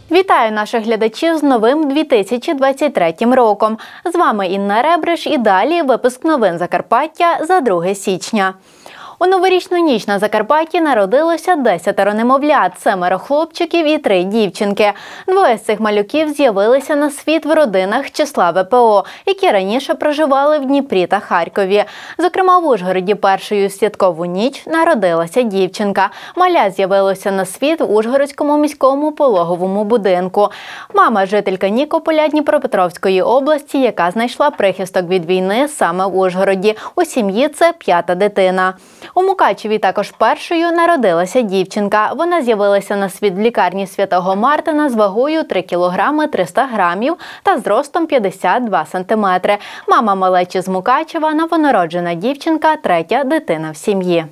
Вітаю наших глядачів з новим 2023 роком. З вами Інна Ребриш і далі випуск новин Закарпаття за 2 січня. У новорічну ніч на Закарпатті народилося 10 немовлят, 7 хлопчиків і 3 дівчинки. 2 з цих малюків з'явилися на світ в родинах числа ВПО, які раніше проживали в Дніпрі та Харкові. Зокрема, в Ужгороді першою святкову ніч народилася дівчинка. Маля з'явилося на світ в Ужгородському міському пологовому будинку. Мама – жителька Нікополя Дніпропетровської області, яка знайшла прихисток від війни саме в Ужгороді. У сім'ї це 5-та дитина. У Мукачеві також першою народилася дівчинка. Вона з'явилася на світ в лікарні Святого Мартина з вагою 3 кг 300 грамів та зростом 52 сантиметри. Мама малечі з Мукачева – новонароджена дівчинка, 3-я дитина в сім'ї.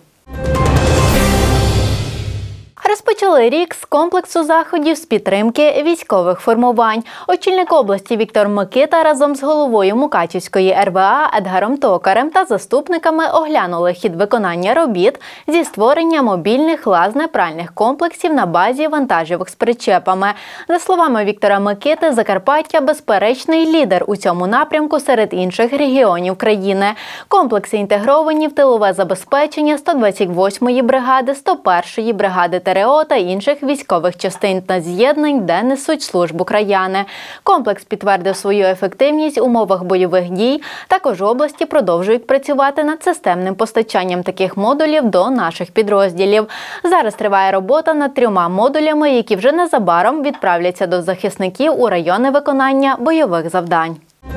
Розпочали рік з комплексу заходів з підтримки військових формувань. Очільник області Віктор Микита разом з головою Мукачівської РВА Едгаром Токарем та заступниками оглянули хід виконання робіт зі створення мобільних лазне-пральних комплексів на базі вантажівок з причепами. За словами Віктора Микити, Закарпаття – безперечний лідер у цьому напрямку серед інших регіонів країни. Комплекси інтегровані в тилове забезпечення 128-ї бригади, 101-ї бригади ТРО та інших військових частин та з'єднань, де несуть службу краяни. Комплекс підтвердив свою ефективність в умовах бойових дій. Також області продовжують працювати над системним постачанням таких модулів до наших підрозділів. Зараз триває робота над 3 модулями, які вже незабаром відправляться до захисників у райони виконання бойових завдань.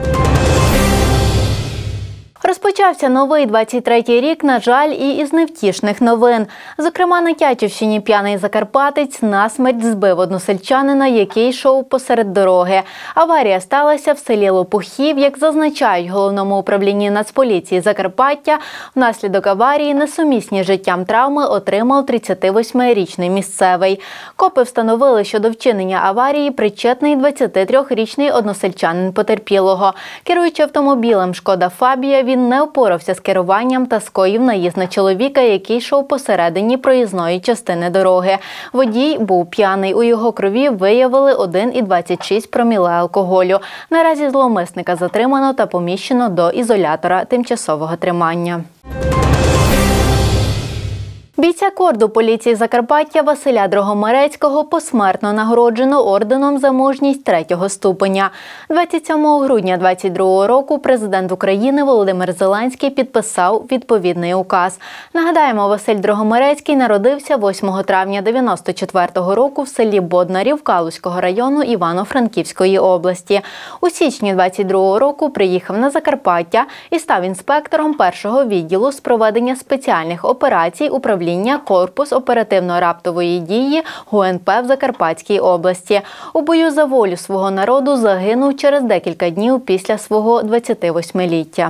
Розпочався новий 23-й рік, на жаль, і із невтішних новин. Зокрема, на Тячівщині п'яний закарпатець насмерть збив односельчанина, який йшов посеред дороги. Аварія сталася в селі Лопухів. Як зазначають в Головному управлінні Нацполіції Закарпаття, внаслідок аварії несумісні з життям травми отримав 38-річний місцевий. Копи встановили, що до вчинення аварії причетний 23-річний односельчанин потерпілого. Керуючи автомобілем «Шкода Фабія», він не впорався з керуванням та скоїв наїзд на чоловіка, який йшов посередині проїзної частини дороги. Водій був п'яний. У його крові виявили 1,26 проміле алкоголю. Наразі зловмисника затримано та поміщено до ізолятора тимчасового тримання. Бійця корду поліції Закарпаття Василя Дрогомерецького посмертно нагороджено орденом за мужність 3-го ступеня. 27 грудня 2022 року президент України Володимир Зеленський підписав відповідний указ. Нагадаємо, Василь Дрогомерецький народився 8 травня 1994 року в селі Боднарів Калузького району Івано-Франківської області. У січні 2022 року приїхав на Закарпаття і став інспектором 1-го відділу з проведення спеціальних операцій управління Корпус оперативно-раптової дії ГУНП в Закарпатській області. У бою за волю свого народу загинув через декілька днів після свого 28-ліття.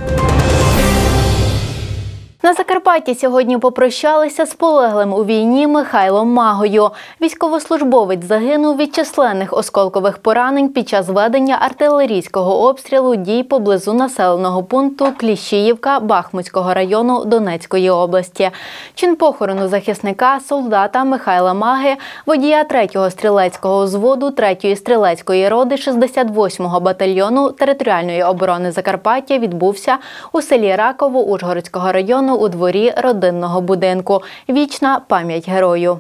На Закарпатті сьогодні попрощалися з полеглим у війні Михайлом Магою. Військовослужбовець загинув від численних осколкових поранень під час ведення артилерійського обстрілу дій поблизу населеного пункту Кліщіївка Бахмутського району Донецької області. Чин похорону захисника, солдата Михайла Маги, водія 3-го стрілецького взводу 3-ї стрілецької роди 68-го батальйону територіальної оборони Закарпаття відбувся у селі Раково Ужгородського району у дворі родинного будинку. Вічна пам'ять герою.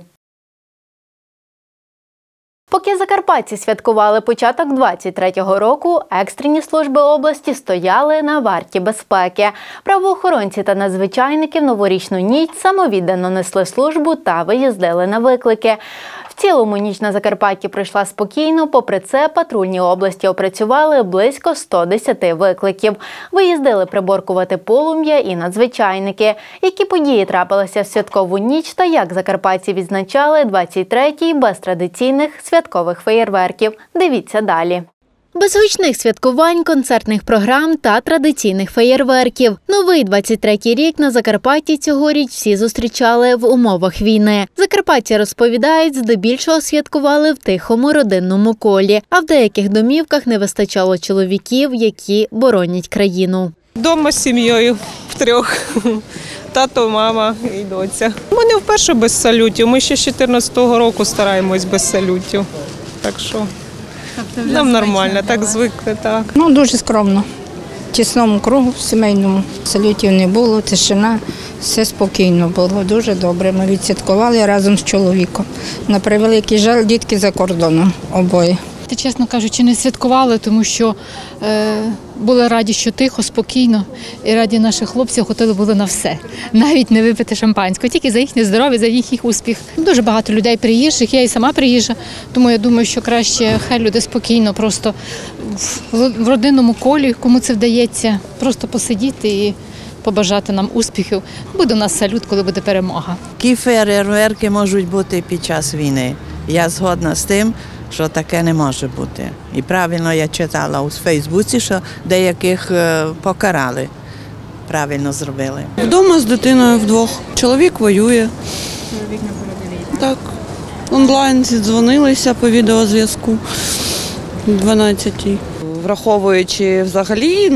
Поки закарпатці святкували початок 23-го року, екстрені служби області стояли на варті безпеки. Правоохоронці та надзвичайники в новорічну ніч самовіддано несли службу та виїздили на виклики. В цілому ніч на Закарпатті пройшла спокійно, попри це патрульні області опрацювали близько 110 викликів. Виїздили приборкувати полум'я і надзвичайники. Які події трапилися в святкову ніч та як закарпатці відзначали 23-й без традиційних святкових феєрверків? Дивіться далі. Без гучних святкувань, концертних програм та традиційних феєрверків. Новий 23-й рік на Закарпатті цьогоріч всі зустрічали в умовах війни. Закарпатці розповідають, здебільшого святкували в тихому родинному колі, а в деяких домівках не вистачало чоловіків, які боронять країну. Дома з сім'єю втрьох. Тато, мама і доця. Ми не вперше без салютів. Ми ще з 2014 року стараємось без салютів. так що нам нормально, так звикли, так. Ну, дуже скромно. В тісному кругу, в сімейному. Салютів не було, тишина, все спокійно було, дуже добре. Ми відсвяткували разом з чоловіком. На превеликий жаль, дітки за кордоном обоє. Чесно кажучи, не святкували, тому що були раді, що тихо, спокійно, і раді наших хлопців готові були на все. Навіть не випити шампанського, тільки за їхнє здоров'я, за їх успіх. Дуже багато людей приїжджих, я і сама приїжджа, тому я думаю, що краще хай люди спокійно, просто в родинному колі, кому це вдається, просто посидіти і побажати нам успіхів. Буде у нас салют, коли буде перемога. Такі фейерверки можуть бути під час війни. Я згодна з тим, що таке не може бути. І правильно я читала у Фейсбуці, що деяких покарали. Правильно зробили. Вдома з дитиною вдвох. Чоловік воює. Чоловік на передовій? Так. Онлайн зідзвонилися по відеозв'язку 12-й. Враховуючи взагалі,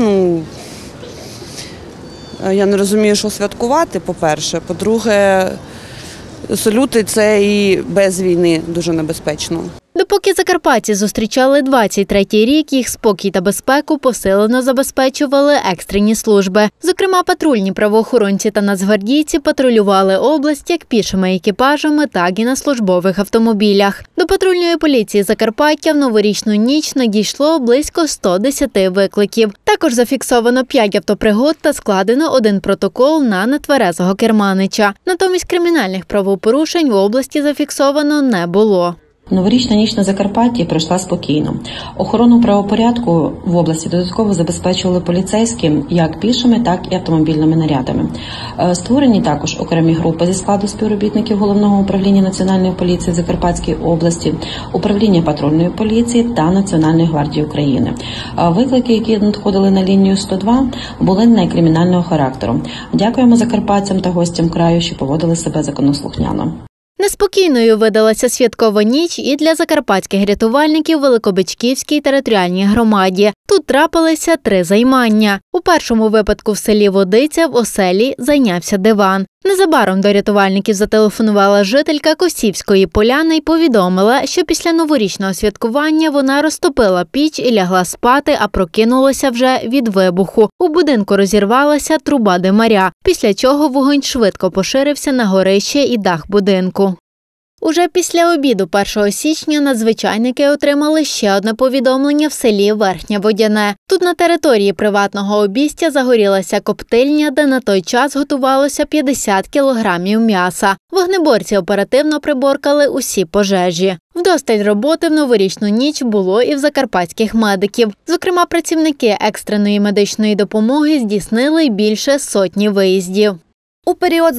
я не розумію, що святкувати, по-перше. По-друге, салюти – це і без війни дуже небезпечно. Допоки закарпатці зустрічали 23-й рік, їх спокій та безпеку посилено забезпечували екстрені служби. Зокрема, патрульні правоохоронці та нацгвардійці патрулювали область як пішими екіпажами, так і на службових автомобілях. До патрульної поліції Закарпаття в новорічну ніч надійшло близько 110 викликів. Також зафіксовано 5 автопригод та складено 1 протокол на нетверезого керманича. Натомість кримінальних правопорушень в області зафіксовано не було. Новорічна ніч на Закарпатті пройшла спокійно. Охорону правопорядку в області додатково забезпечували поліцейські як пішими, так і автомобільними нарядами. Створені також окремі групи зі складу співробітників Головного управління Національної поліції Закарпатської області, управління патрульної поліції та Національної гвардії України. Виклики, які надходили на лінію 102, були не кримінального характеру. Дякуємо закарпатцям та гостям краю, що поводили себе законослухняно. Неспокійною видалася святкова ніч і для закарпатських рятувальників в Великобичківській територіальній громаді. Тут трапилися 3 займання. У першому випадку в селі Водиця в оселі зайнявся диван. Незабаром до рятувальників зателефонувала жителька Косівської поляни і повідомила, що після новорічного святкування вона розтопила піч і лягла спати, а прокинулася вже від вибуху. У будинку розірвалася труба димаря, після чого вогонь швидко поширився на горище і дах будинку. Уже після обіду 1 січня надзвичайники отримали ще одне повідомлення в селі Верхнє Водяне. Тут на території приватного обійстя загорілася коптильня, де на той час готувалося 50 кілограмів м'яса. Вогнеборці оперативно приборкали усі пожежі. Вдосталь роботи в новорічну ніч було і в закарпатських медиків. Зокрема, працівники екстреної медичної допомоги здійснили більше сотні виїздів. У період з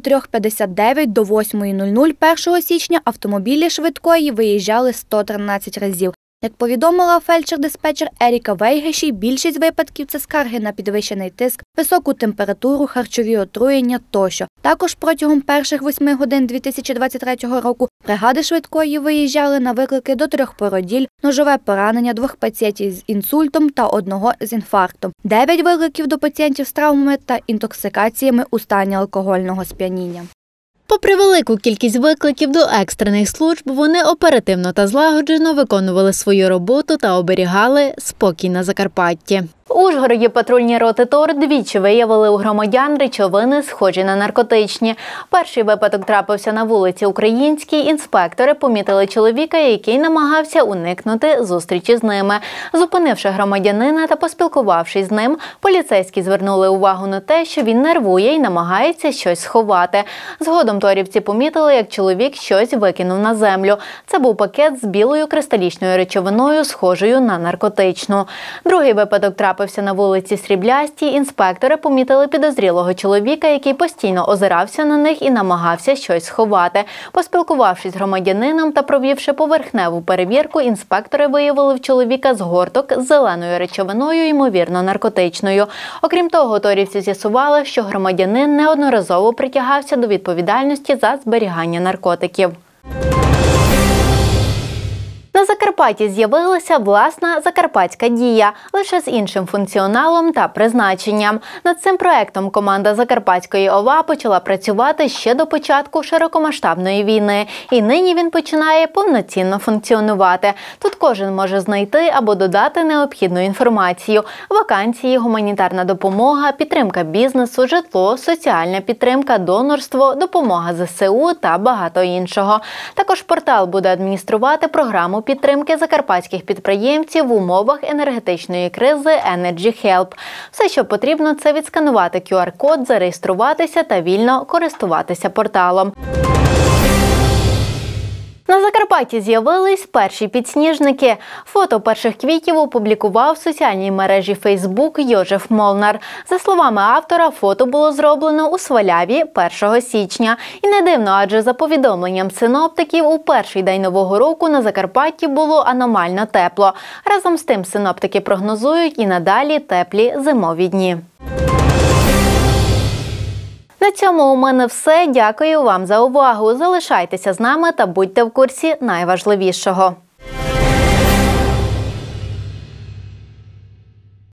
23:59 до 8:00 1 січня автомобілі швидкої виїжджали 113 разів. Як повідомила фельдшер-диспетчер Еріка Вейгеші, більшість випадків – це скарги на підвищений тиск, високу температуру, харчові отруєння тощо. Також протягом перших 8 годин 2023 року бригади швидкої виїжджали на виклики до 3 породіль, ножове поранення, 2 пацієнтів з інсультом та 1 з інфарктом, 9 викликів до пацієнтів з травмами та інтоксикаціями у стані алкогольного сп'яніння. Попри велику кількість викликів до екстрених служб, вони оперативно та злагоджено виконували свою роботу та оберігали спокій на Закарпатті. У Ужгороді патрульні роти ТОР двічі виявили у громадян речовини, схожі на наркотичні. Перший випадок трапився на вулиці Українській. Інспектори помітили чоловіка, який намагався уникнути зустрічі з ними. Зупинивши громадянина та поспілкувавшись з ним, поліцейські звернули увагу на те, що він нервує і намагається щось сховати. Згодом торівці помітили, як чоловік щось викинув на землю. Це був пакет з білою кристалічною речовиною, схожою на наркотичну. Другий випадок трапився на вулиці Сріблястій. Інспектори помітили підозрілого чоловіка, який постійно озирався на них і намагався щось сховати. Поспілкувавшись з громадянином та провівши поверхневу перевірку, інспектори виявили в чоловіка згорток з зеленою речовиною, ймовірно наркотичною. Окрім того, торівці з'ясували, що громадянин неодноразово притягався до відповідальності за зберігання наркотиків. На Закарпатті з'явилася власна «Закарпатська дія», лише з іншим функціоналом та призначенням. Над цим проектом команда Закарпатської ОВА почала працювати ще до початку широкомасштабної війни. І нині він починає повноцінно функціонувати. Тут кожен може знайти або додати необхідну інформацію – вакансії, гуманітарна допомога, підтримка бізнесу, житло, соціальна підтримка, донорство, допомога ЗСУ та багато іншого. Також портал буде адмініструвати програму підтримки закарпатських підприємців в умовах енергетичної кризи Energy Help. Все, що потрібно, це відсканувати QR-код, зареєструватися та вільно користуватися порталом. На Закарпатті з'явились перші підсніжники. Фото перших квітів опублікував в соціальній мережі Facebook Йожеф Молнар. За словами автора, фото було зроблено у Сваляві 1 січня. І не дивно, адже за повідомленням синоптиків, у перший день Нового року на Закарпатті було аномально тепло. Разом з тим синоптики прогнозують і надалі теплі зимові дні. На цьому у мене все. Дякую вам за увагу. Залишайтеся з нами та будьте в курсі найважливішого.